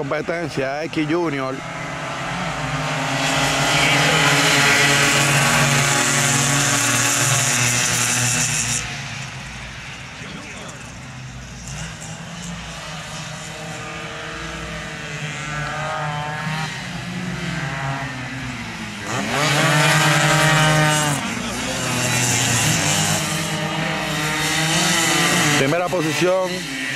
competencia X Junior. Primera posición.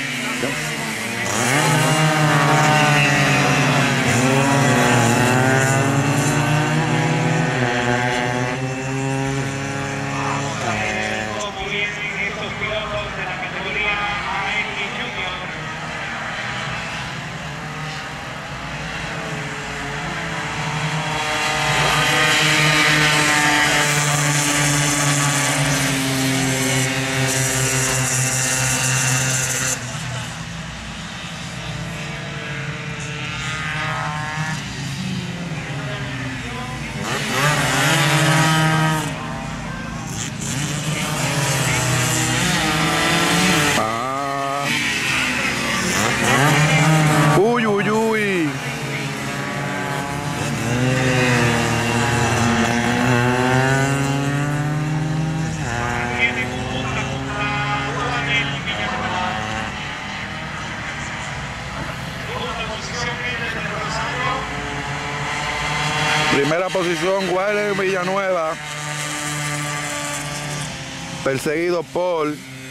Primera posición, Wilder Villanueva, perseguido por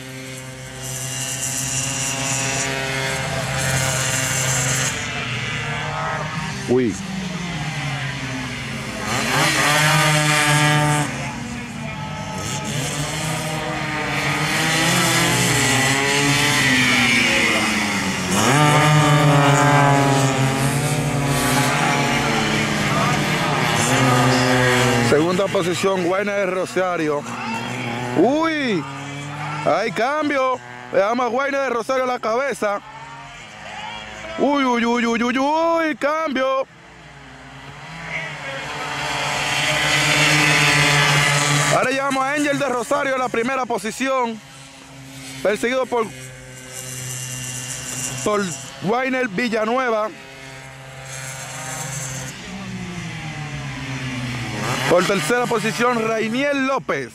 Segunda posición, Guayna de Rosario. ¡Uy! ¡Hay cambio! Le damos a Guayna de Rosario a la cabeza. ¡Uy, uy, uy, uy, uy, uy! ¡Cambio! Ahora llevamos a Angel de Rosario a la primera posición, perseguido por Wilder Villanueva. Por tercera posición, Rainiel López.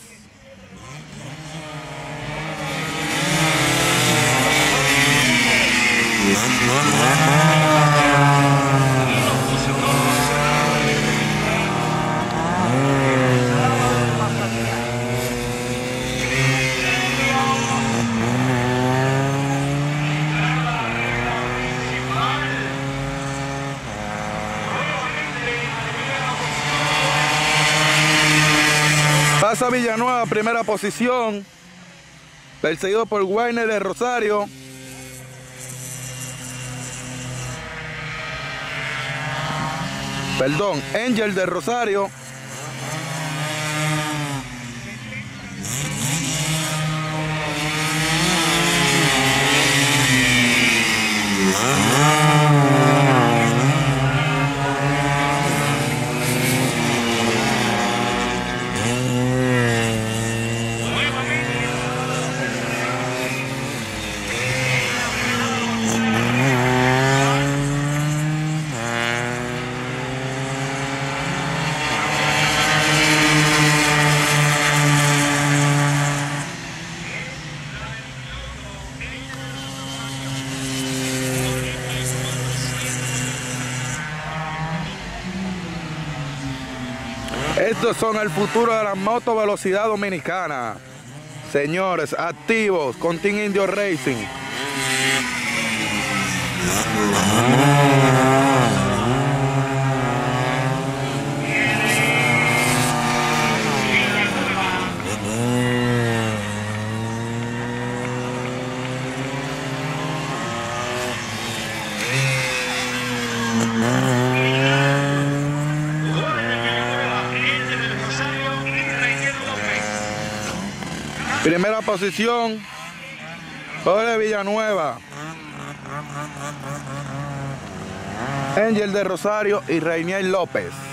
Pasa Villanueva, primera posición, perseguido por Wilder de Rosario. Perdón, Angel de Rosario. Estos son el futuro de la motovelocidad dominicana. Señores, activos con Team Indio Racing. Primera posición, Wilder Villanueva, Angel de Rosario y Rainiel López.